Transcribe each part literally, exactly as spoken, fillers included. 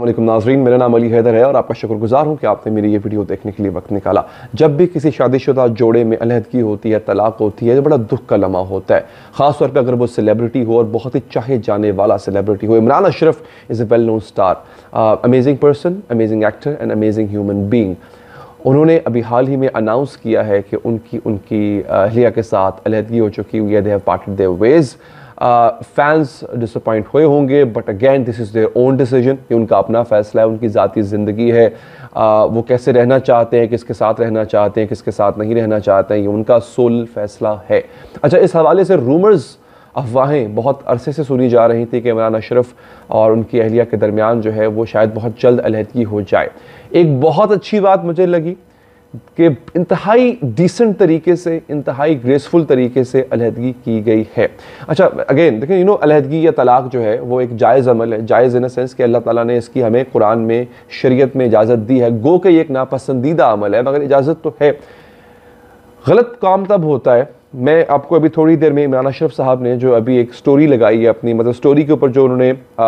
अस्सलाम नाज़रीन, मेरा नाम अली हैदर है और आपका शुक्रगुजार हूँ कि आपने मेरी ये वीडियो देखने के लिए वक्त निकाला। जब भी किसी शादीशुदा जोड़े में अलहदगी होती है, तलाक होती है, तो बड़ा दुख का लम्हा होता है, ख़ास तौर पे अगर वो सेलिब्रिटी हो और बहुत ही चाहे जाने वाला सेलिब्रिटी हो। Imran Ashraf is a well known star, amazing person, amazing actor and amazing human being. उन्होंने अभी हाल ही में अनाउंस किया है कि उनकी उनकी अहलिया के साथ अलहदगी हो चुकी हुई है। They have parted their ways. Fans disappoint हुए होंगे, but again this is their own decision. ये उनका अपना फ़ैसला है, उनकी ज़ाती ज़िंदगी है। uh, वो कैसे रहना चाहते हैं, किसके साथ रहना चाहते हैं, किसके साथ नहीं रहना चाहते हैं, ये उनका सोल फैसला है। अच्छा, इस हवाले से रूमर्स, अफवाहें बहुत अरसे से सुनी जा रही थी कि इमरान अशरफ और उनकी अहलिया के दरमियान जो है वो शायद बहुत जल्द अलहदगी हो जाए। एक बहुत अच्छी बात मुझे लगी कि इंतहाई डिसेंट तरीके से, इंतहाई ग्रेसफुल तरीके से अलहदगी की गई है। अच्छा, अगेन देखें, यू नो अलहदगी या तलाक जो है वो एक जायज़ अमल है। जायज़ इन अ सेंस कि अल्लाह ताला ने इसकी हमें कुरान में, शरीयत में इजाज़त दी है। गो के ये एक नापसंदीदा अमल है, मगर इजाज़त तो है। गलत काम तब होता है, मैं आपको अभी थोड़ी देर में इमरान अशरफ साहब ने जो अभी एक स्टोरी लगाई है अपनी, मतलब स्टोरी के ऊपर जो उन्होंने आ,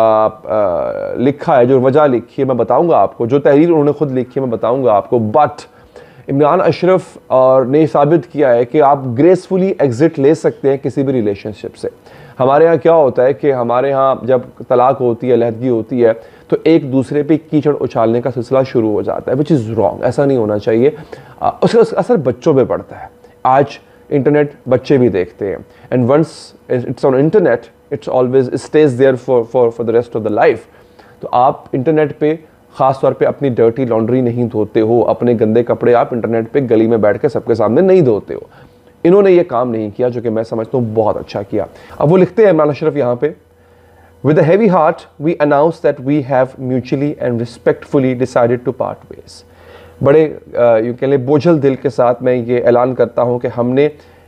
आ, लिखा है, जो वजह लिखी है, मैं बताऊंगा आपको। जो तहरीर उन्होंने खुद लिखी है मैं बताऊंगा आपको। बट इमरान अशरफ और ने साबित किया है कि आप ग्रेसफुली एग्जिट ले सकते हैं किसी भी रिलेशनशिप से। हमारे यहाँ क्या होता है कि हमारे यहाँ जब तलाक होती है, अलहदगी होती है, तो एक दूसरे पे कीचड़ उछालने का सिलसिला शुरू हो जाता है, विच इज़ रॉन्ग। ऐसा नहीं होना चाहिए। उसका असर बच्चों पे पड़ता है। आज इंटरनेट बच्चे भी देखते हैं, and once it's on internet it's always stays there for for for the rest of the life. तो आप इंटरनेट पे ख़ास तौर पे अपनी डर्टी लॉन्ड्री नहीं धोते हो, अपने गंदे कपड़े आप इंटरनेट पे गली में बैठ के सबके सामने नहीं धोते हो। इन्होंने ये काम नहीं किया, जो कि मैं समझता हूँ बहुत अच्छा किया। अब वो लिखते हैं इमरान अशरफ यहाँ पे, with a heavy heart we announce that we have mutually and respectfully decided to part ways. बड़े यूँ कह लें बोझल दिल के साथ मैं ये ऐलान करता हूँ कि हमने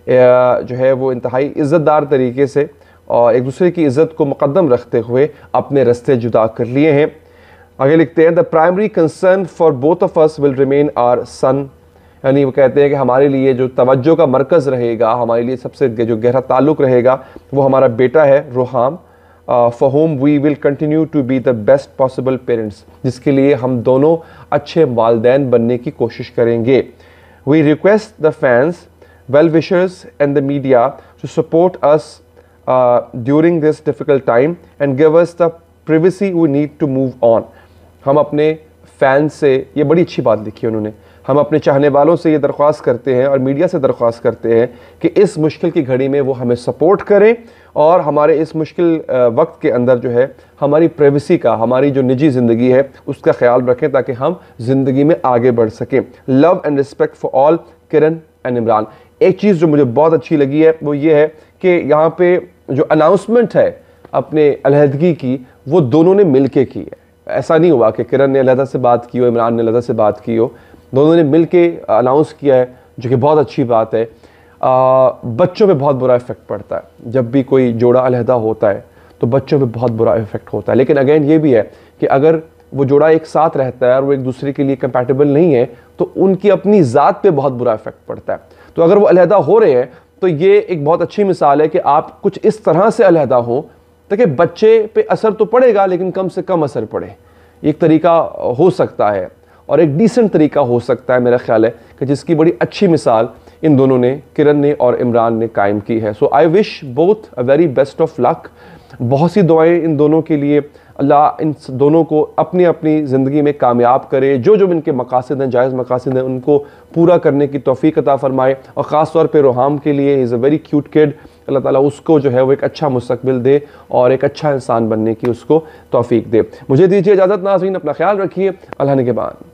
uh, जो है वो इंतहाई इज़्ज़तदार तरीके से और एक दूसरे की इज़्ज़त को मुक़द्दम रखते हुए अपने रास्ते जुदा कर लिए हैं। आगे लिखते हैं, the primary concern for both of us will remain our son. यानी वो कहते हैं कि हमारे लिए जो तवज्जो का मरकज़ रहेगा, हमारे लिए सबसे जो गहरा ताल्लुक़ रहेगा, वो हमारा बेटा है Roham, for whom we will continue to be the best possible parents, जिसके लिए हम दोनों अच्छे वालिदैन बनने की कोशिश करेंगे। We request the fans, well wishers and the media to support us during this difficult time and give us the privacy we need to move on। हम अपने फ़ैन से, ये बड़ी अच्छी बात लिखी है उन्होंने, हम अपने चाहने वालों से ये दरख्वास्त करते हैं और मीडिया से दरख्वास्त करते हैं कि इस मुश्किल की घड़ी में वो हमें सपोर्ट करें और हमारे इस मुश्किल वक्त के अंदर जो है हमारी प्राइवेसी का, हमारी जो निजी ज़िंदगी है उसका ख्याल रखें ताकि हम ज़िंदगी में आगे बढ़ सकें। Love and respect for all, Kiran and Imran. एक चीज़ जो मुझे बहुत अच्छी लगी है वो ये है कि यहाँ पे जो अनाउंसमेंट है अपने अलहदगी की, वो दोनों ने मिल के की है। ऐसा नहीं हुआ कि किरण ने अलहदा से बात की हो, इमरान ने अलहदा से बात की हो, दोनों ने मिल के अनाउंस किया है, जो कि बहुत अच्छी बात है। आ, बच्चों पे बहुत बुरा इफ़ेक्ट पड़ता है जब भी कोई जोड़ा अलहदा होता है, तो बच्चों पे बहुत बुरा इफ़ेक्ट होता है। लेकिन अगेन ये भी है कि अगर वो जोड़ा एक साथ रहता है और वो एक दूसरे के लिए कंपैटिबल नहीं है, तो उनकी अपनी ज़ात पे बहुत बुरा इफ़ेक्ट पड़ता है। तो अगर वो अलहदा हो रहे हैं तो ये एक बहुत अच्छी मिसाल है कि आप कुछ इस तरह से अलहदा हो ताकि बच्चे पे असर तो पड़ेगा लेकिन कम से कम असर पड़े। एक तरीका हो सकता है और एक डिसेंट तरीका हो सकता है, मेरा ख्याल है कि जिसकी बड़ी अच्छी मिसाल इन दोनों ने, किरण ने और इमरान ने कायम की है। So I wish both a very best of luck. बहुत सी दुआएं इन दोनों के लिए। अल्लाह इन दोनों को अपनी अपनी ज़िंदगी में कामयाब करे। जो जो इनके मकासद हैं, जायज़ मकासद हैं, उनको पूरा करने की तौफीक अता फरमाए। और ख़ास तौर पे रोहाम के लिए, is a very cute kid, Allah ताला उसको जो है वो एक अच्छा मुस्तकबिल दे और एक अच्छा इंसान बनने की उसको तौफीक दे। मुझे दीजिए इजाज़त नाज़रीन, अपना ख्याल रखिए। अल्लाह ने के बाद।